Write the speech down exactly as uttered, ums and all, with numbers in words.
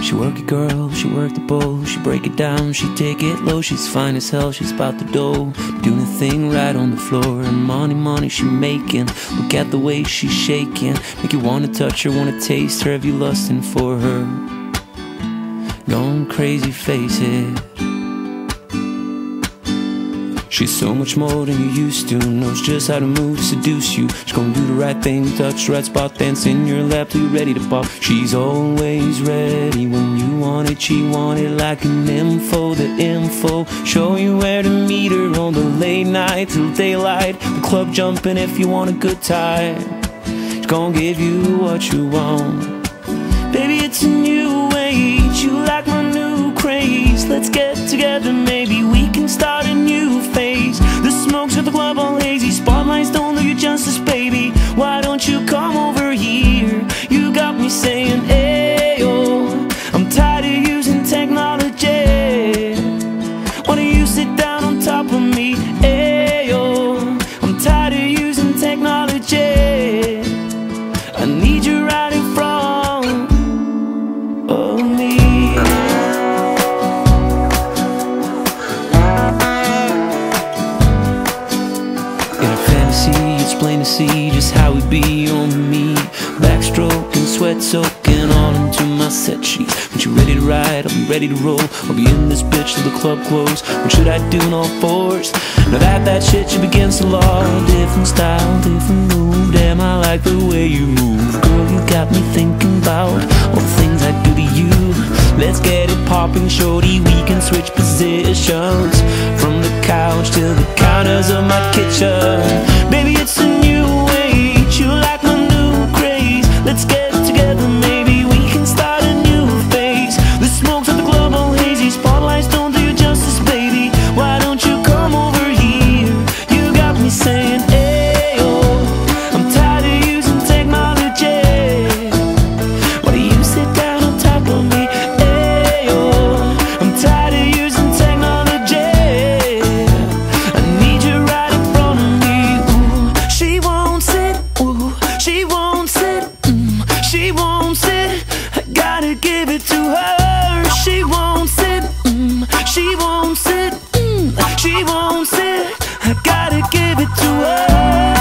She work it, girl, she work the bowl. She break it down, she take it low. She's fine as hell, she's about the dough, doing a thing right on the floor. And money, money she making. Look at the way she's shaking, make you wanna touch her, wanna taste her. Have you lusting for her? Going crazy, face it. She's so much more than you used to. Knows just how to move to seduce you. She's gonna do the right thing, touch the right spot, dance in your lap till you're ready to pop. She's always ready when you want it. She want it like an info, the info. Show you where to meet her on the late night till daylight. The club jumping if you want a good time. She's gonna give you what you want. Baby, it's a new age. You like my new craze. Let's get together, maybe we can start a new phase. The smokes at the club all hazy, spotlights don't do you justice, baby. Why don't you come over here? You got me saying, ayo, I'm tired of using technology. Why don't you sit down on top of me? Ayo, I'm tired of using technology. I need you right in front of me. It's plain to see just how it be on me. Backstroking, sweat soaking all into my set sheets. When you're ready to ride, I'll be ready to roll. I'll be in this bitch till the club close. What should I do on all fours? Now that that shit should be against the law. Different style, different move. Damn, I like the way you move. Girl, you got me thinking about all the things I do to you. Let's get it popping, shorty. We can switch positions from the couch to the counters of my kitchen. Baby, it's a new age. You like my new craze. Let's get together, maybe we can start a new phase. The smokes at the club all hazy, spotlights don't do you justice, baby. Why don't you come over here? You got me saying, ayo, I'm tired of using technology. Why do you sit down on top of me? I'm tired of using technology. I need you right in front of me. Ooh, she won't sit. Ooh, she won't sit. Mm, she won't sit. I gotta give it to her. She won't sit. Mm, she won't sit. Mm, she won't sit. I gotta give it to her.